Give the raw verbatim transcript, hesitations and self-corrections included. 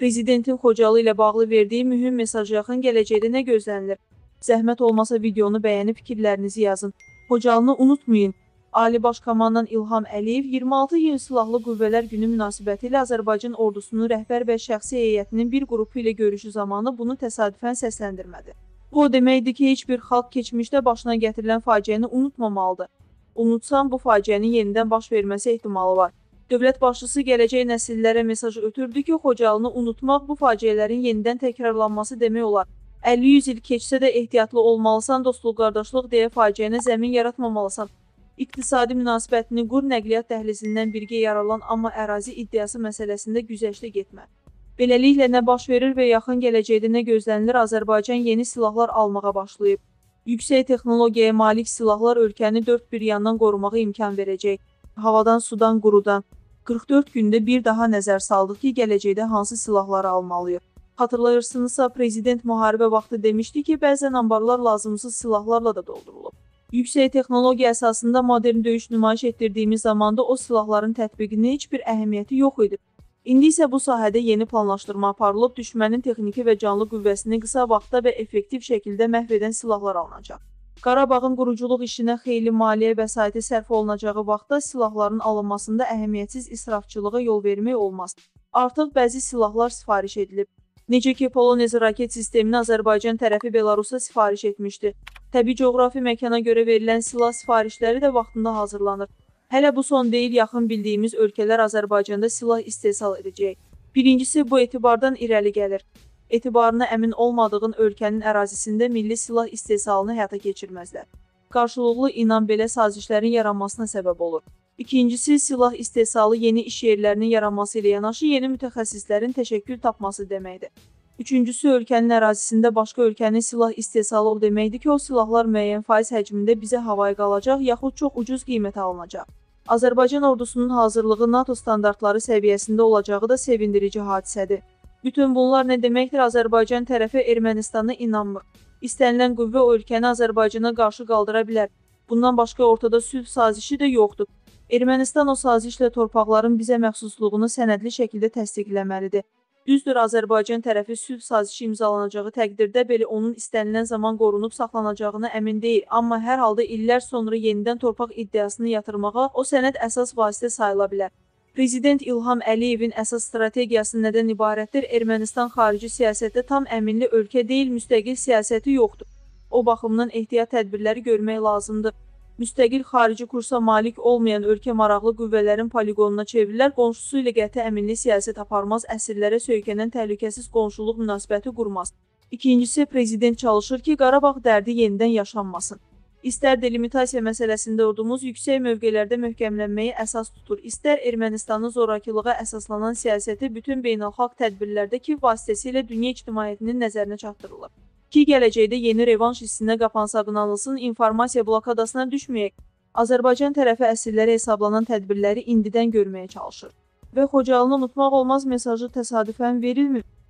Prezidentin Xocalı ilə bağlı verdiyi mühüm mesaj yaxın gələcəkdə nə gözlənilir? Zəhmət olmasa videonu bəyənib fikirlərinizi yazın. Xocalını unutmayın. Ali Baş Komandan İlham Əliyev iyirmi altı iyun Silahlı Qüvvələr Günü münasibətilə Azərbaycan ordusunun rəhbər və şəxsi heyətinin bir qrupu ilə görüşü zamanı bunu təsadüfən səsləndirmədi. Bu o deməkdir ki, heç bir xalq keçmişdə başına gətirilən faciəni unutmamalıdır. Unutsam, bu faciənin yenidən baş verməsi ehtimalı var. Dövlət başçısı gələcək nəsillərə mesaj ötürdü ki, Xocalını unutmaq bu faciələrin yenidən təkrarlanması demək olar. əlli yüz il keçsə də ehtiyatlı olmalısan, dostluq, qardaşlıq deyə faciənə zəmin yaratmamalısan. İqtisadi münasibətini qur, nəqliyyat dəhlizindən birgə yaralan, amma ərazi iddiası məsələsində güzəştə getmə. Beləliklə, nə baş verir və yaxın gələcəkdə nə gözlənilir? Azərbaycan yeni silahlar almağa başlayıb. Yüksək texnologiyaya malik silahlar ölkəni dörd bir yandan qorumağa imkan verəcək. Havadan, sudan, qurudan. qırx dörd gündə bir daha nəzər saldıq ki, gələcəkdə hansı silahları almalıyıq. Xatırlayırsınızsa, Prezident müharibə vaxtı demişdi ki, bəzən ambarlar lazımsız silahlarla da doldurulub. Yüksək texnologiya əsasında modern döyüş nümayiş etdirdiyimiz zamanda o silahların tətbiqinin heç bir əhəmiyyəti yox idi. İndi isə bu sahədə yeni planlaşdırma aparılıb, düşmənin texniki və canlı qüvvəsini qısa vaxtda və effektiv şəkildə məhv edən silahlar alınacaq. Qarabağın quruculuq işinə xeyli maliyyə vəsaiti sərf olunacağı vaxtda silahların alınmasında əhəmiyyətsiz israfçılığa yol vermək olmaz. Artıq bəzi silahlar sifariş edilib. Necə ki, Polonez raket sistemini Azərbaycan tərəfi Belarusa sifariş etmişdi. Təbii coğrafi məkana görə verilən silah sifarişləri də vaxtında hazırlanır. Hələ bu son deyil, yaxın bildiyimiz ölkələr Azərbaycanda silah istehsal edəcək. Birincisi, bu etibardan irəli gəlir. Etibarına əmin olmadığın ölkənin ərazisində milli silah istehsalını həyata keçirməzlər. Qarşılıqlı inan belə sazişlərin yaranmasına səbəb olur. İkincisi, silah istehsalı yeni iş yerlərinin yaranması ilə yanaşı yeni mütəxəssislərin təşəkkül tapması deməkdir. Üçüncüsü, ölkənin ərazisində başqa ölkənin silah istehsalı o deməkdir ki, o silahlar müəyyən faiz həcmində bizə havaya qalacaq, yaxud çox ucuz qiymətə alınacaq. Azərbaycan ordusunun hazırlığı NATO standartları səviyyəsində olacağı da sevindirici hadisədir. Bütün bunlar nə deməkdir? Azərbaycan tərəfi Ermənistana inanmır. İstənilən qüvvə o ölkəni Azərbaycana qarşı qaldıra bilər. Bundan başqa ortada sülh sazişi də yoxdur. Ermənistan o sazişlə torpaqların bizə məxsusluğunu sənədli şəkildə təsdiqləməlidir. Düzdür, Azərbaycan tərəfi sülh sazişi imzalanacağı təqdirdə belə onun istənilən zaman qorunub saxlanacağına əmin deyil, amma hər halda illər sonra yenidən torpaq iddiasını yatırmağa o sənəd əsas vasitə sayıla bilər. Prezident İlham Əliyevin əsas strategiyası nədən ibarətdir? Ermənistan xarici siyasətdə tam əminli ölkə deyil, müstəqil siyasəti yoxdur. O baxımdan ehtiyat tədbirləri görmək lazımdır. Müstəqil xarici kursa malik olmayan ölkə maraqlı qüvvələrin poligonuna çevrilər, qonşusu ilə qəti əminli siyasət aparmaz, əsirlərə söykənən təhlükəsiz qonşuluq münasibəti qurmaz. İkincisi, prezident çalışır ki, Qarabağ dərdi yenidən yaşanmasın. İstər delimitasiya məsələsində ordumuz yüksək mövqelərdə möhkəmlənməyi əsas tutur, istər Ermənistanın zorakılığa əsaslanan siyasəti bütün beynəlxalq tədbirlərdə ki, vasitəsilə dünya ictimaiyyətinin nəzərinə çatdırılır. Ki, gələcəkdə yeni revanş hissinə qapansa qınanılsın, informasiya blokadasına düşməyək. Azərbaycan tərəfi əsirlərə hesablanan tədbirləri indidən görməyə çalışır. Və Xocalını unutmaq olmaz mesajı təsadüfən verilmir.